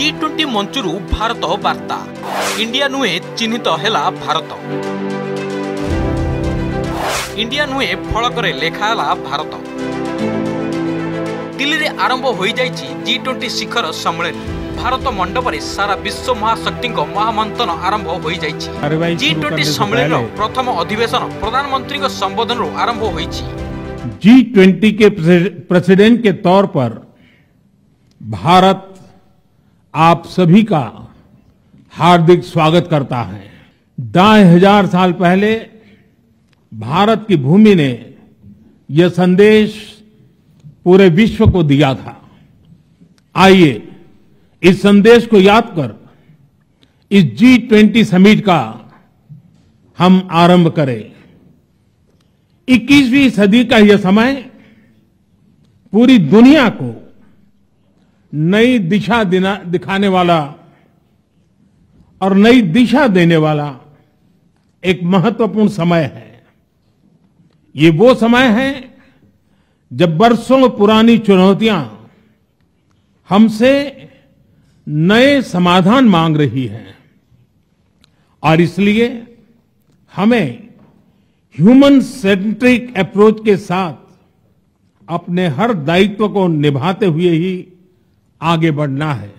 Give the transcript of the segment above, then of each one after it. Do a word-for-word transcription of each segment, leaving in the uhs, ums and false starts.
G twenty मंचरू Bharat वार्ता India नुहे चिन्हित हैला भारत इंडिया नुहे फलकरे लेखाला भारत। दिल्ली रे आरंभ हो जाइछि जी ट्वेंटी शिखर सम्मेलन। भारत मंडप रे सारा विश्व महाशक्ति महामंथन आरंभ हो जाइछि। जी ट्वेंटी सम्मेलन प्रथम अधिवेशन प्रधानमंत्री को संबोधन रो आरंभ होइछि। जी ट्वेंटी के प्रेसिडेंट के तौर पर भारत आप सभी का हार्दिक स्वागत करता है। ढाई हजार साल पहले भारत की भूमि ने यह संदेश पूरे विश्व को दिया था। आइए इस संदेश को याद कर इस जी ट्वेंटी समिट का हम आरंभ करें। इक्कीसवीं सदी का यह समय पूरी दुनिया को नई दिशा दिखाने वाला और नई दिशा देने वाला एक महत्वपूर्ण समय है। ये वो समय है जब बरसों पुरानी चुनौतियां हमसे नए समाधान मांग रही हैं और इसलिए हमें ह्यूमन सेंट्रिक अप्रोच के साथ अपने हर दायित्व को निभाते हुए ही आगे बढ़ना है।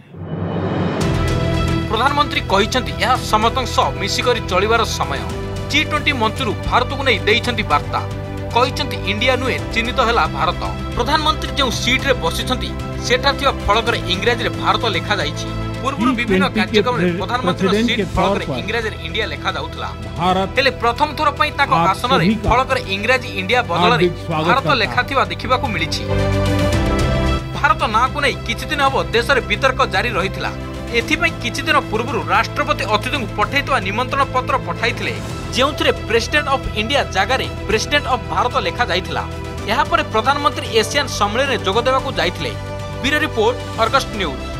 प्रधानमंत्री कहिसेंति यह समतक सह मिसिकरी चलिबार समय। जी ट्वेंटी मंचरू भारत को नहीं देइछंती वार्ता। कहिसेंति इंडिया नुहे चिन्हित हैला भारत। प्रधानमंत्री जो सीट रे बसिछंती सेठा थिया फलक रे इंग्रजी रे भारत लेखा जाइछि। पूर्व विभिन्न कार्यक्रम रे प्रधानमंत्री सीट फलक रे इंग्रजी रे इंडिया लेखा जाउथला। हेले प्रथम थोर पई ताको आसन रे फलक रे इंग्रजी इंडिया बदल रे भारत लेखा थिवा देखिबा को मिलिछि। भारत ना को नहीं किछि दिन हबो देश रे वितर्क जारी रहिथिला। एथिपई किछि दिन पूर्व राष्ट्रपति अतिथि को पठाइतवा निमंत्रण पत्र पठाइथिले जेउथरे प्रेसिडेंट ऑफ इंडिया जगार प्रेसिडेंट ऑफ भारत लेखा जाइथिला। यहा पर प्रधानमंत्री एशियन सम्मेलन रे जोग देबा को जाइथिले। Bureau report Argus news.